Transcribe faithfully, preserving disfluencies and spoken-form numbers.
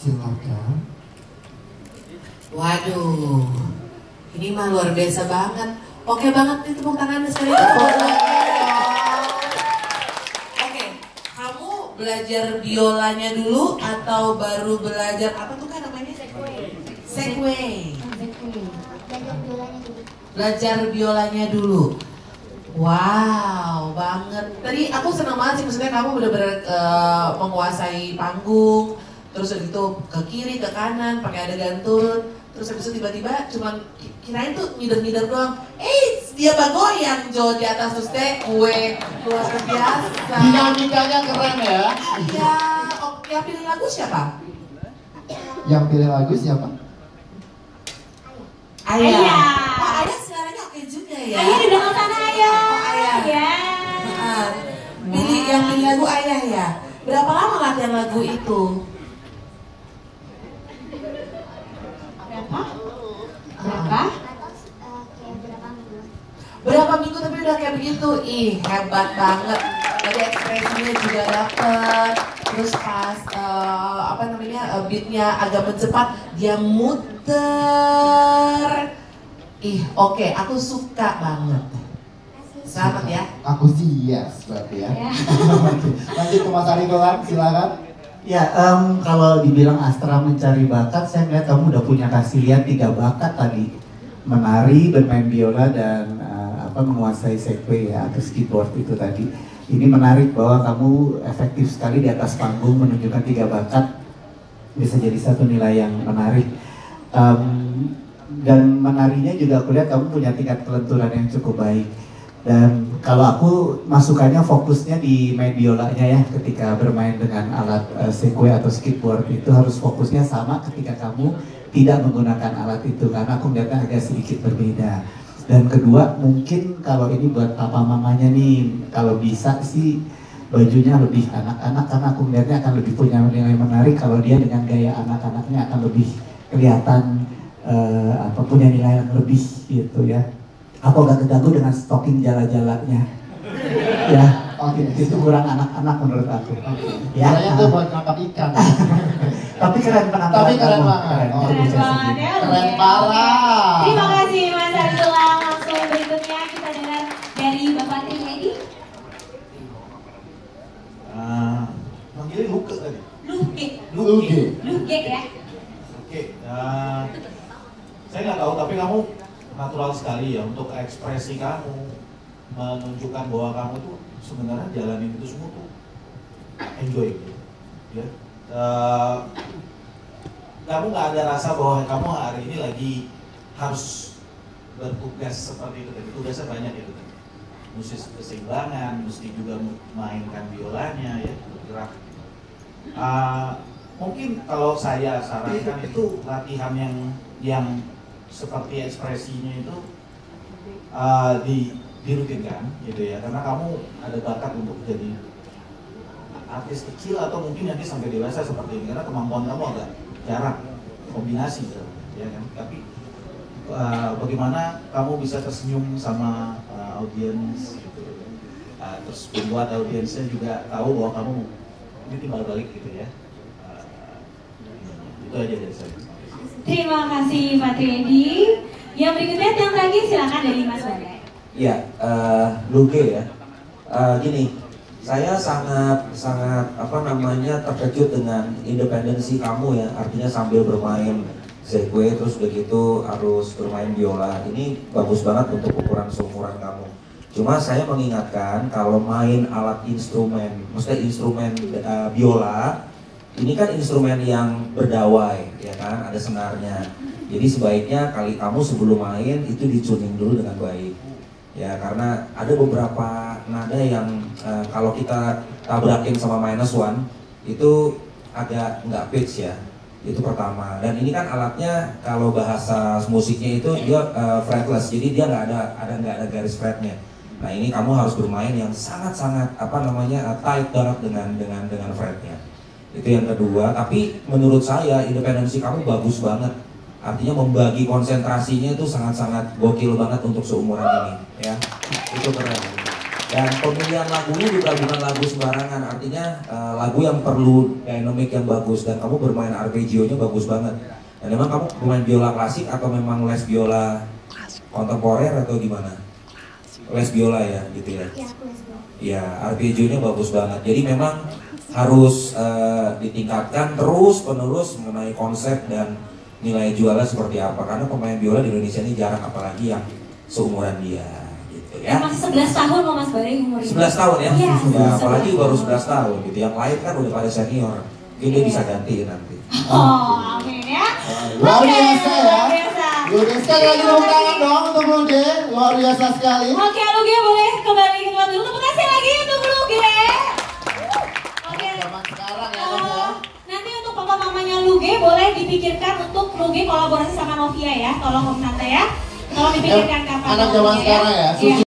Silakan. Waduh, ini mah luar biasa banget. Oke banget nih tepuk tangannya sekali. Oke, kamu belajar biolanya dulu atau baru belajar apa tuh kan namanya? Segway. Segway. Belajar biolanya dulu. Belajar biolanya dulu. Wow, banget. Tadi aku senang banget sih, maksudnya kamu benar-benar uh, menguasai panggung. Terus habis itu ke kiri, ke kanan, pakai adegan turun. Terus habis itu tiba-tiba cuman kirain tuh ngider-ngider doang. Eh, dia bagoyang Jo di atas terus teh kue luar biasa. Dinamikanya keren ya. Iya, oh, yang pilih lagu siapa? Yang pilih lagu siapa? Ayah. Ayah. Oh, Ayah suaranya oke juga ya. Ayah di belakang sana Ayah. Oh, Ayah. Ya. Nah, pilih yang pilih lagu Ayah ya. Berapa lama latihan lagu itu? Berapa? Berapa? Atau uh, kayak berapa minggu? Berapa minggu tapi udah kayak begitu? Ih, hebat banget. Tadi ekspresinya juga dapet. Terus pas uh, apa namanya uh, beatnya agak mencepat, dia muter. Ih, oke, okay, aku suka banget. Selamat ya. Aku sih yes berarti ya. Ya. Lanjut ke Mas Ariko kan, silakan. Ya, um, kalau dibilang Astra mencari bakat, saya melihat kamu udah punya kasih lihat tiga bakat tadi. Menari, bermain biola, dan uh, apa menguasai segway ya, atau skateboard itu tadi. Ini menarik bahwa kamu efektif sekali di atas panggung menunjukkan tiga bakat. Bisa jadi satu nilai yang menarik. Um, dan menarinya juga aku lihat kamu punya tingkat kelenturan yang cukup baik. Dan kalau aku masukannya fokusnya di main biolanya ya, ketika bermain dengan alat uh, segway atau skateboard itu harus fokusnya sama ketika kamu tidak menggunakan alat itu, karena aku melihatnya agak sedikit berbeda. Dan kedua, mungkin kalau ini buat papa mamanya nih, kalau bisa sih bajunya lebih anak-anak, karena aku melihatnya akan lebih punya nilai menarik kalau dia dengan gaya anak-anaknya akan lebih kelihatan uh, apa punya nilai yang lebih gitu ya. Aku agak terganggu dengan stocking jala-jalanya. Ya, Oke, itu kurang anak-anak menurut aku. Ya, kayaknya tuh buat nangkap ikan. Tapi keren penampilan Tapi keren kamu. banget. Keren, Oh, itu Keren bisa banget sendiri. ya. Keren parah. Terima kasih Mas Artulang. Langsung berikutnya kita dengar dari Bapak Trihedi. Uh, manggilnya Luke tadi. Luge. Luge. Luge ya. Oke, uh, saya nggak tahu tapi kamu natural sekali ya untuk ekspresi kamu menunjukkan bahwa kamu tuh sebenarnya jalanin itu semua tuh enjoy gitu, ya. Uh, kamu nggak ada rasa bahwa kamu hari ini lagi harus bertugas seperti itu tadi. Tugasnya banyak itu tadi. Mesti keseimbangan, mesti juga mainkan biolanya ya, bergerak. Uh, mungkin kalau saya sarankan itu latihan yang yang seperti ekspresinya itu uh, di dirutinkan gitu ya, karena kamu ada bakat untuk jadi artis kecil atau mungkin nanti sampai dewasa seperti ini, karena kemampuan kamu agak jarang kombinasi gitu, ya kan. Tapi uh, bagaimana kamu bisa tersenyum sama uh, audiens gitu, uh, terus membuat audiensnya juga tahu bahwa kamu ini timbal balik gitu ya. Uh, itu aja dari saya. Terima kasih Pak Trihedi. Yang berikutnya yang terakhir silakan dari Mas Badai. Ya, uh, Luge ya. Uh, gini, saya sangat sangat apa namanya terkejut dengan independensi kamu ya. Artinya sambil bermain segway terus begitu harus bermain biola. Ini bagus banget untuk ukuran seumuran kamu. Cuma saya mengingatkan kalau main alat instrumen, maksudnya instrumen uh, biola, ini kan instrumen yang berdawai, ya kan, ada senarnya. Jadi sebaiknya kali kamu sebelum main itu dituning dulu dengan baik. Ya, karena ada beberapa nada yang uh, kalau kita tabrakin sama minus one itu agak nggak pitch ya. Itu pertama. Dan ini kan alatnya kalau bahasa musiknya itu dia uh, fretless, jadi dia nggak ada ada nggak ada garis fretnya. Nah ini kamu harus bermain yang sangat-sangat apa namanya uh, tight banget dengan dengan dengan fretnya. Itu yang kedua, tapi menurut saya independensi kamu bagus banget. Artinya membagi konsentrasinya itu sangat-sangat gokil banget untuk seumuran ini, ya. Itu keren. Dan pemilihan lagunya juga bukan lagu sembarangan, artinya uh, lagu yang perlu dynamic yang bagus dan kamu bermain arpeggio-nya bagus banget. Dan memang kamu bermain biola klasik atau memang les biola kontemporer atau gimana? Les biola ya, gitu ya? Iya, aku les biola. Ya, arpeggio-nya bagus banget. Jadi memang harus uh, ditingkatkan terus penerus mengenai konsep dan nilai jualnya seperti apa. Karena pemain biola di Indonesia ini jarang, apalagi yang seumuran dia. Ya. Masih sebelas tahun loh Mas Bari umurnya. sebelas tahun ya? Iya, Ya, apalagi baru sebelas tahun gitu. Yang lain kan udah pada senior. Mungkin dia bisa ganti nanti. Oh, amin ya. Luar Oke, biasa ya. luar biasa. Lude sekali lagi tepuk tangan dong untuk Lude. Luar biasa sekali. Oke, Luge boleh kembali ke tempat dulu. Tepuk kasih lagi untuk Luge. Oke. Zaman sekarang ya, Eh, Tom ya. nanti untuk papa mamanya Luge boleh dipikirkan untuk Luge kolaborasi sama Novia ya. Tolong Om Tante ya. Tolong dipikirkan kapan. Anak zaman Luge, sekarang ya. Iya.